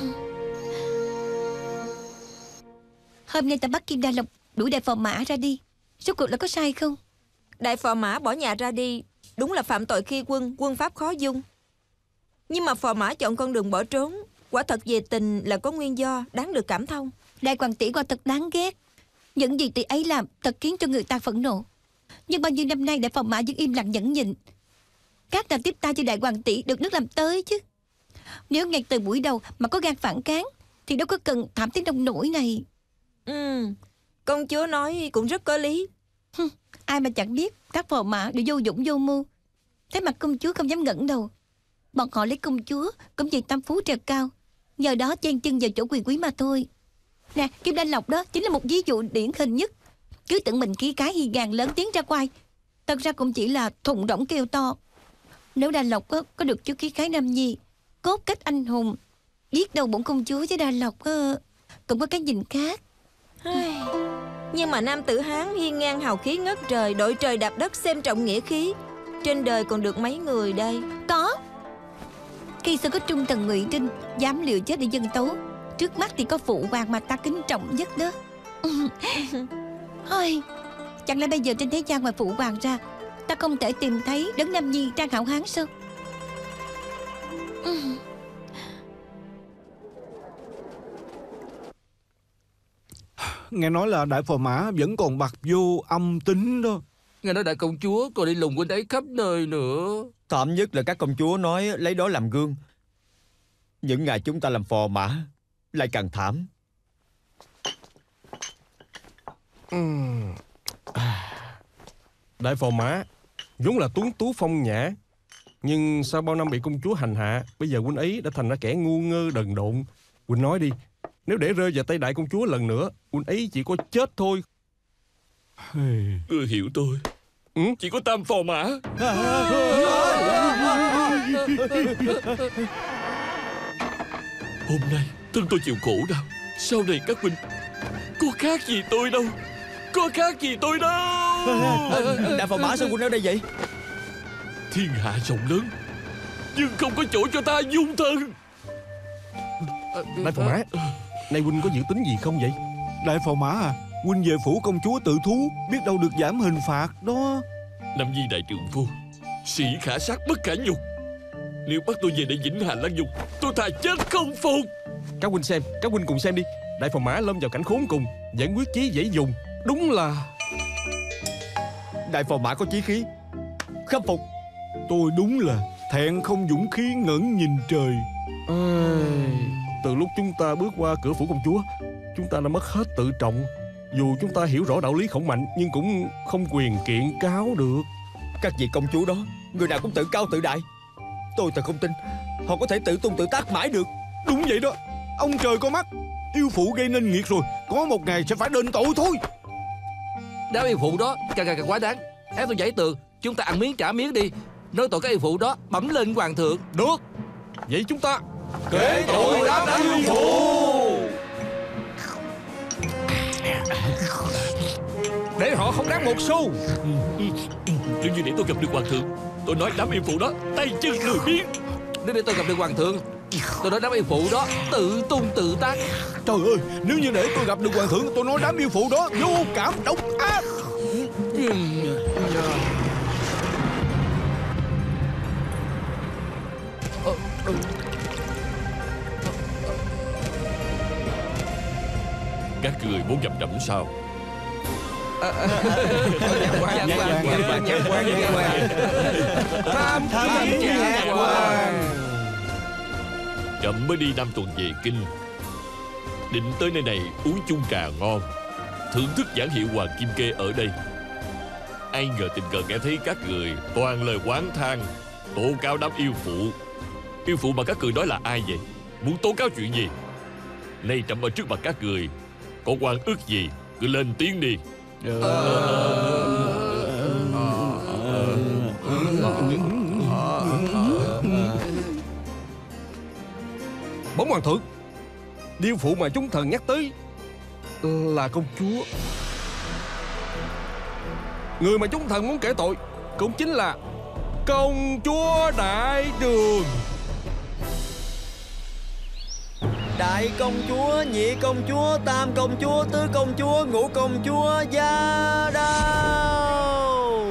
Hôm nay ta bắt Kim Đa Lộc đuổi đại phò mã ra đi, rốt cuộc là có sai không? Đại phò mã bỏ nhà ra đi đúng là phạm tội khi quân, quân pháp khó dung. Nhưng mà phò mã chọn con đường bỏ trốn, quả thật về tình là có nguyên do đáng được cảm thông. Đại hoàng tỷ quả thật đáng ghét. Những gì tỷ ấy làm thật khiến cho người ta phẫn nộ. Nhưng bao nhiêu năm nay đại phò mã vẫn im lặng nhẫn nhịn. Các nào tiếp tay cho đại hoàng tỷ được nước làm tới chứ. Nếu ngay từ buổi đầu mà có gan phản kháng thì đâu có cần thảm tiếng nông nổi này. Ừ, công chúa nói cũng rất có lý. Hừm, ai mà chẳng biết các phò mã đều vô dụng vô mưu. Thế mà công chúa không dám ngẩng đầu. Bọn họ lấy công chúa cũng vì tam phú trèo cao, nhờ đó chen chân vào chỗ quyền quý mà thôi. Nè, Kim Đa Lộc đó chính là một ví dụ điển hình nhất. Cứ tưởng mình khí cái hiền ngang lớn tiếng ra quay, thật ra cũng chỉ là thùng rỗng kêu to. Nếu Đa Lộc có, có được chút khí khái nam nhi, cốt cách anh hùng, biết đâu bổn công chúa với Đa Lộc uh, cũng có cái nhìn khác. Nhưng mà nam tử Hán hiên ngang hào khí ngất trời, đội trời đạp đất xem trọng nghĩa khí, trên đời còn được mấy người đây? Có. Khi xưa có trung thần Ngụy Trinh dám liều chết để dân tấu, trước mắt thì có phụ hoàng mà ta kính trọng nhất đó. Thôi, chẳng lẽ bây giờ trên thế gian ngoài phụ hoàng ra, ta không thể tìm thấy đấng nam nhi trang hảo hán sao? Nghe nói là đại phò mã vẫn còn bặt vô âm tính đó. Nghe nói đại công chúa còn đi lùng huynh ấy khắp nơi nữa. Thảm nhất là các công chúa nói lấy đó làm gương. Những ngày chúng ta làm phò mã lại càng thảm. uhm. Đại phò mã vốn là tuấn tú phong nhã, nhưng sau bao năm bị công chúa hành hạ, bây giờ huynh ấy đã thành ra kẻ ngu ngơ đần độn. Huynh nói đi, nếu để rơi vào tay đại công chúa lần nữa, huynh ấy chỉ có chết thôi. Ngươi hiểu tôi. Ừ? Chỉ có tam phò mã. Hôm nay thân tôi chịu khổ đau, sau này các huynh có khác gì tôi đâu. Có khác gì tôi đâu. Đại phò mã sao huynh ở đây vậy? Thiên hạ rộng lớn, nhưng không có chỗ cho ta dung thân. Đại phò mã, nay huynh có dự tính gì không vậy? Đại phò mã à, huynh về phủ công chúa tự thú, biết đâu được giảm hình phạt đó. Nam nhi đại trượng phu, sĩ khả sát bất khả nhục. Nếu bắt tôi về để vĩnh hành lăng nhục, tôi thà chết không phục. Các huynh xem, các huynh cùng xem đi. Đại phò mã lâm vào cảnh khốn cùng, vẫn quyết chí dễ dùng. Đúng là đại phò mã có chí khí, khâm phục. Tôi đúng là thẹn không dũng khí ngẩng nhìn trời. à, Từ lúc chúng ta bước qua cửa phủ công chúa, chúng ta đã mất hết tự trọng. Dù chúng ta hiểu rõ đạo lý khổng mạnh, nhưng cũng không quyền kiện cáo được. Các vị công chúa đó, người nào cũng tự cao tự đại. Tôi thật không tin họ có thể tự tung tự tác mãi được. Đúng vậy đó, ông trời có mắt. Yêu phụ gây nên nghiệt rồi, có một ngày sẽ phải đền tội thôi. Đám yêu phụ đó càng càng càng quá đáng. Ép tôi giải tường, chúng ta ăn miếng trả miếng đi. Nói tội các yêu phụ đó bẩm lên hoàng thượng. Được, vậy chúng ta kể tội đám đám yêu phụ, để họ không đáng một xu. Nếu như để tôi gặp được hoàng thượng, tôi nói đám yêu phụ đó tay chân lười biếng. Nếu để tôi gặp được hoàng thượng, tôi nói đám yêu phụ đó tự tung tự tác. Trời ơi, nếu như để tôi gặp được hoàng thượng, tôi nói đám yêu phụ đó vô cảm độc ác. Các người muốn gặp trẫm sao? quan, nhạc quan, nhạc quan, nhạc quan. Tham kiến nhạc quan. Chậm mới đi năm tuần về kinh, định tới nơi này uống chung trà ngon, thưởng thức giảng hiệu Hoàng Kim Kê ở đây. Ai ngờ tình cờ nghe thấy các người toàn lời oán than, tố cáo đám yêu phụ. Yêu phụ mà các người nói là ai vậy? Muốn tố cáo chuyện gì? Nay Trẫm ở trước mặt các người, có oan ức gì cứ lên tiếng đi. Bẩm hoàng thượng, điêu phụ mà chúng thần nhắc tới là công chúa. Người mà chúng thần muốn kể tội cũng chính là công chúa Đại Đường. Đại công chúa, nhị công chúa, tam công chúa, tứ công chúa, ngũ công chúa Gia Đao.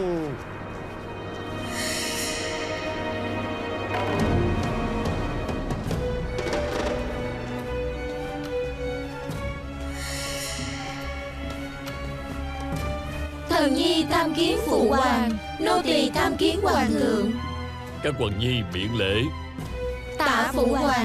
Thần nhi tham kiến phụ hoàng, nô tỳ tham kiến hoàng thượng. Các hoàng nhi miễn lễ. Tạ phụ hoàng.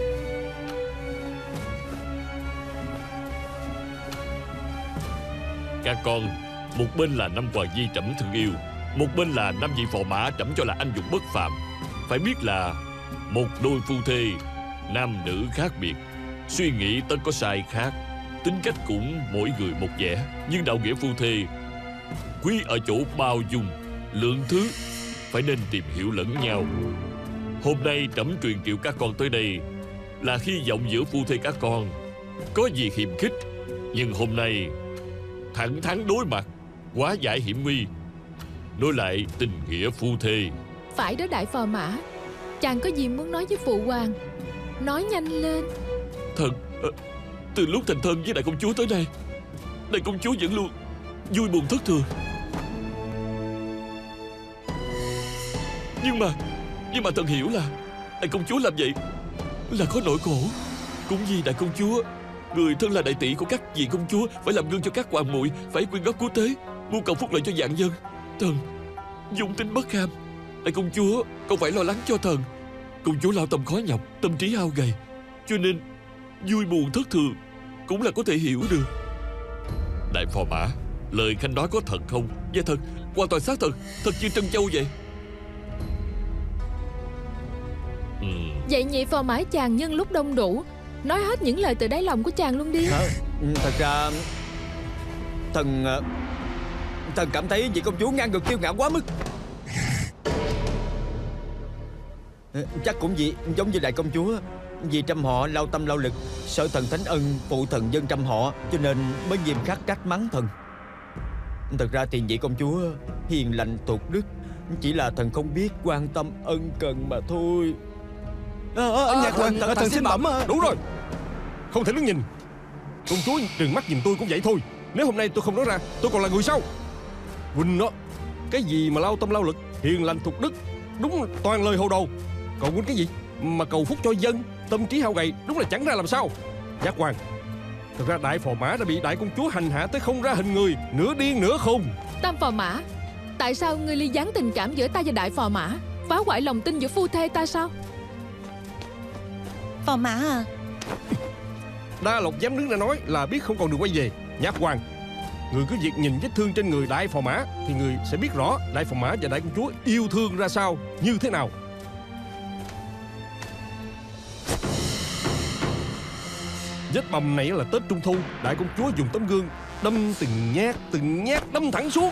Các con, một bên là năm hoàng nhi Trẫm thương yêu, một bên là năm vị phò mã Trẫm cho là anh dũng bất phàm. Phải biết là một đôi phu thê, nam nữ khác biệt, suy nghĩ tất có sai khác, tính cách cũng mỗi người một vẻ. Nhưng đạo nghĩa phu thê quý ở chỗ bao dung, lượng thứ, phải nên tìm hiểu lẫn nhau. Hôm nay Trẫm truyền triệu các con tới đây là hy vọng giữa phu thê các con có gì hiềm khích, nhưng hôm nay thẳng thắn đối mặt, hóa giải hiểm nguy, nối lại tình nghĩa phu thê. Phải đó đại phò mã, chàng có gì muốn nói với phụ hoàng, nói nhanh lên. Thần, từ lúc thành thân với đại công chúa tới nay, đại công chúa vẫn luôn vui buồn thất thường. Nhưng mà Nhưng mà thần hiểu là đại công chúa làm vậy là có nỗi khổ. Cũng vì đại công chúa, người thân là đại tỷ của các vị công chúa, phải làm gương cho các hoàng muội, phải quyên góp cứu tế, mưu cầu phúc lợi cho vạn dân. Thần dung tính bất kham, đại công chúa không phải lo lắng cho thần. Công chúa lao tâm khó nhọc, tâm trí hao gầy, cho nên vui buồn thất thường cũng là có thể hiểu được. Đại phò mã, lời khanh nói có thật không? Dạ thật, hoàn toàn xác thật, thật như trân châu vậy. Ừ. Vậy nhị phò mã chàng nhân lúc đông đủ, nói hết những lời từ đáy lòng của chàng luôn đi. À, thật ra Thần Thần cảm thấy vị công chúa ngang ngược kiêu ngạo quá mức. Chắc cũng vì giống như đại công chúa, vì trăm họ lao tâm lao lực, sợ thần thánh ân phụ thần dân trăm họ, cho nên mới nghiêm khắc trách mắng thần. Thật ra thì vị công chúa hiền lành tục đức, chỉ là thần không biết quan tâm ân cần mà thôi. À, à, nhạc hoàng, thần, thần xin bẩm. Đủ rồi, không thể đứng nhìn. Công chúa trừng mắt nhìn tôi cũng vậy thôi. Nếu hôm nay tôi không nói ra, tôi còn là người sao? Huynh đó, cái gì mà lao tâm lao lực, hiền lành thục đức, đúng toàn lời hồ đồ. Còn huynh cái gì mà cầu phúc cho dân, tâm trí hao gầy, đúng là chẳng ra làm sao. Giác Hoàng, thật ra đại phò mã đã bị đại công chúa hành hạ tới không ra hình người, nửa điên nửa khùng. Tam phò mã, tại sao ngươi ly gián tình cảm giữa ta và đại phò mã, phá hoại lòng tin giữa phu thê ta sao? Phò mã à, Đa Lộc dám đứng ra nói là biết không còn đường quay về. Nhạc Hoàng, người cứ việc nhìn vết thương trên người đại phò mã thì người sẽ biết rõ đại phò mã và đại công chúa yêu thương ra sao, như thế nào. Vết bầm này là Tết Trung Thu, đại công chúa dùng tấm gương đâm từng nhát từng nhát đâm thẳng xuống.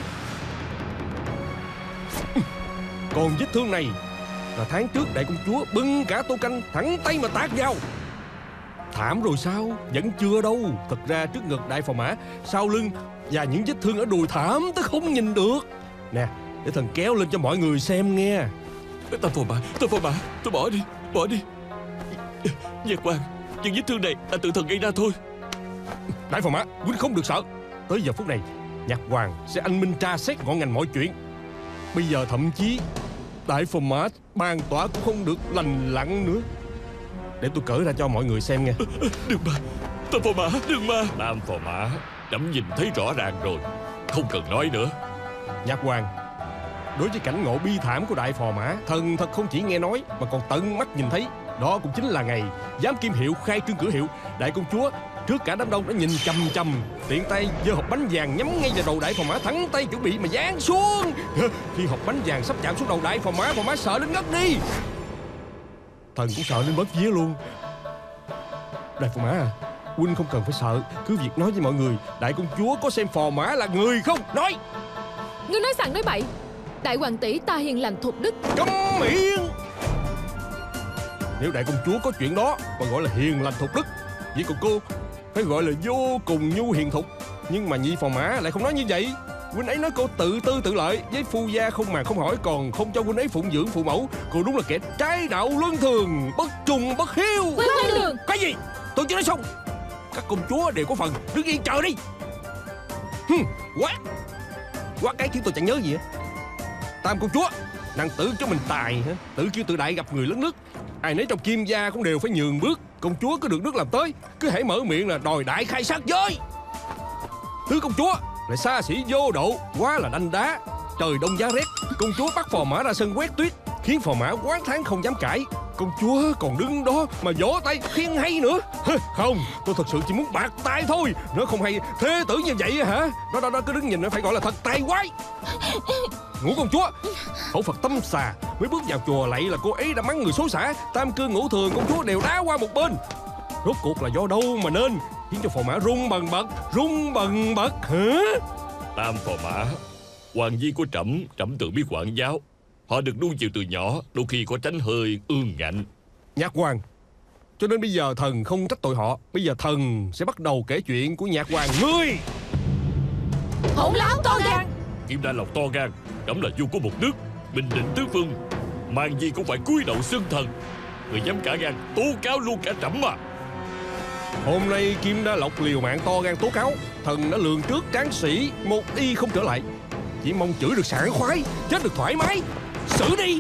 Còn vết thương này là tháng trước đại công chúa bưng cả tô canh thẳng tay mà tát vào. Thảm rồi sao? Vẫn chưa đâu. Thật ra trước ngực đại phò mã, sau lưng và những vết thương ở đùi thảm tới không nhìn được. Nè, để thần kéo lên cho mọi người xem nghe. Tam phò mã, tam phò mã, tôi bỏ đi, bỏ đi. Nhạc Hoàng, những vết thương này là tự thần gây ra thôi. Đại phò mã, huynh không được sợ. Tới giờ phút này, Nhạc Hoàng sẽ anh minh tra xét ngọn ngành mọi chuyện. Bây giờ thậm chí đại phò mã ban tỏa cũng không được lành lặn nữa. Để tôi cởi ra cho mọi người xem nghe. Đừng mà, tam phò mã, đừng mà. Tam phò mã, Trẫm nhìn thấy rõ ràng rồi. Không cần nói nữa. Nhạc Hoàng, đối với cảnh ngộ bi thảm của Đại Phò Mã, thần thật không chỉ nghe nói mà còn tận mắt nhìn thấy. Đó cũng chính là ngày giám kim hiệu khai trương cửa hiệu. Đại công chúa trước cả đám đông đã nhìn chằm chằm, tiện tay giơ hộp bánh vàng nhắm ngay vào đầu Đại Phò Mã, thẳng tay chuẩn bị mà giáng xuống. Khi hộp bánh vàng sắp chạm xuống đầu Đại Phò Mã, Phò Mã sợ đến ngất đi. Thần cũng sợ đến bớt vía luôn. Đại Phò Mã à, huynh không cần phải sợ, cứ việc nói với mọi người Đại công chúa có xem Phò Mã là người không. Nói. Ngươi nói sằng nói bậy. Đại hoàng tỷ ta hiền lành thục đức. Câm miệng. Nếu Đại công chúa có chuyện đó còn gọi là hiền lành thục đức, vậy còn cô phải gọi là vô cùng nhu hiền thục. Nhưng mà Nhị Phò Mã lại không nói như vậy. Huynh ấy nói cô tự tư tự lợi, với phu gia không màng không hỏi, còn không cho huynh ấy phụng dưỡng phụ mẫu. Cô đúng là kẻ trái đạo luân thường, bất trung bất hiếu. Huynh nói đường. Cái gì? Tôi chưa nói xong. Các công chúa đều có phần, đứng yên chờ đi. Hừm, quát quát cái khiến tôi chẳng nhớ gì á. Tam công chúa, nàng tự cho mình tài hả? Tự kêu tự đại gặp người lớn nước. Ai nấy trong Kim gia cũng đều phải nhường bước. Công chúa có được nước làm tới, cứ hễ mở miệng là đòi đại khai sát giới. Tứ công chúa lại xa xỉ vô độ, quá là đanh đá. Trời đông giá rét, công chúa bắt Phò Mã ra sân quét tuyết, khiến Phò Mã oán thán không dám cãi. Công chúa còn đứng đó mà vỗ tay khen hay nữa. Không, tôi thật sự chỉ muốn bạc tay thôi. Nó không hay thế tử như vậy hả? Đó đó đó, cứ đứng nhìn nó phải gọi là thật tài quái. Ngũ công chúa, khẩu Phật tâm xà, mới bước vào chùa lạy là cô ấy đã mắng người xối xả. Tam cương ngũ thường công chúa đều đá qua một bên. Rốt cuộc là do đâu mà nên khiến cho Phò Mã rung bần bật, rung bần bật hả? Tam Phò Mã, hoàng vi của trẫm, trẫm tự biết quản giáo. Họ được nuông chiều từ nhỏ, đôi khi có tránh hơi ương ngạnh. Nhạc Hoàng, cho nên bây giờ thần không trách tội họ. Bây giờ thần sẽ bắt đầu kể chuyện của Nhạc Hoàng ngươi. Hỗn láo to gan. Kim Đa Lộc to gan, trẫm là vua của một nước, bình định tứ phương, mang gì cũng phải cúi đầu xưng thần. Người dám cả gan tố cáo luôn cả trẫm mà. Hôm nay Kim Đa Lộc liều mạng to gan tố cáo. Thần đã lường trước tráng sĩ một y không trở lại, chỉ mong chửi được sảng khoái, chết được thoải mái. Xử đi.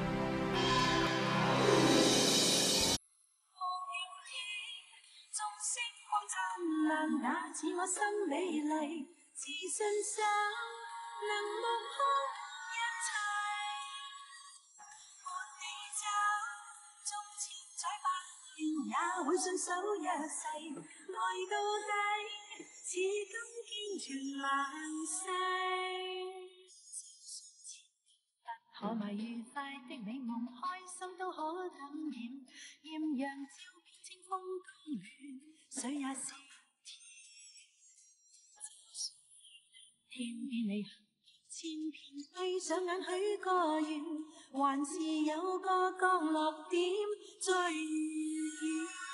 可埋愉快的美夢，開心都可感染，豔陽照遍清風高遠，水也是甜。天邊你千遍閉上眼許個願，還是有個降落點最遠。